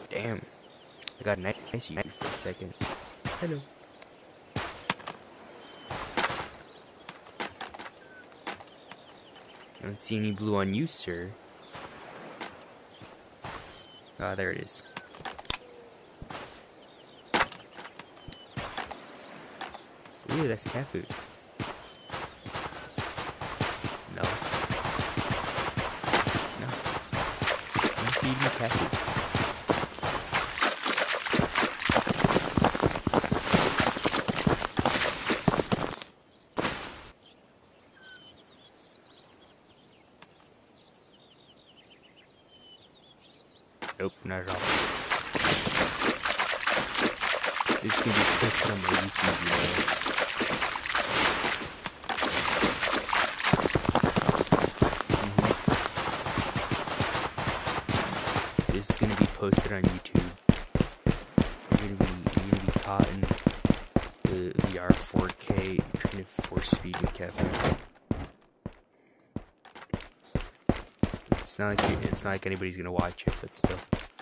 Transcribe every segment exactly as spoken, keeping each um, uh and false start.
Damn. I got a nice nice view for a second. Hello. I don't see any blue on you, sir. Ah, there it is. Ooh, that's cat food. No. No. Don't feed me cat food. Nope, not at all. This can be posted on my YouTube video. Mm-hmm. This is gonna be posted on YouTube. You're gonna be, you're gonna be caught in the V R four K trying to force feed me cat food. It's not like you, it's not like anybody's gonna watch it, but still.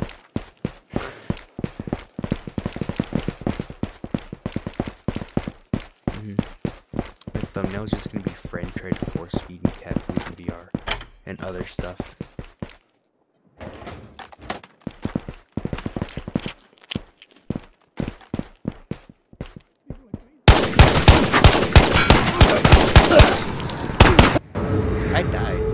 mm-hmm. My thumbnail's just gonna be friend trying to force feed me cat food in V R and other stuff. I died.